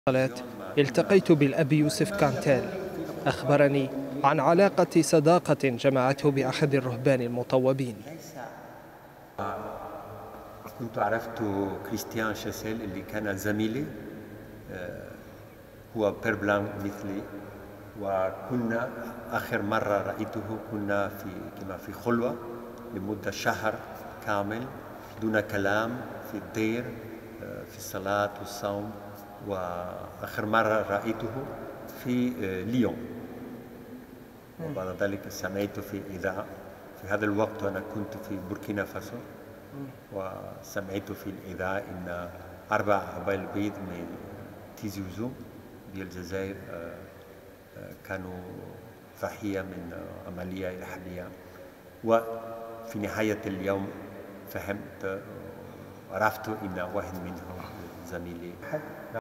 التقيت بالأب يوسف كانتيل. أخبرني عن علاقة صداقة جمعته بأحد الرهبان المطوبين. كنت عرفت كريستيان شاسيل اللي كان زميلي، هو بيربلان مثلي، وكنا آخر مرة رأيته كنا في خلوة لمدة شهر كامل دون كلام في الدير، في الصلاة والصوم. وآخر مرة رأيته في ليون، وبعد ذلك سمعت في إذاعة. في هذا الوقت أنا كنت في بوركينا فاسو، وسمعت في الإذاعة إن 4 عبائل بيض من تيزي وزو بالجزائر كانوا ضحية من عملية إرهابية. وفي نهاية اليوم فهمت، عرفت إن واحد منهم زميلي.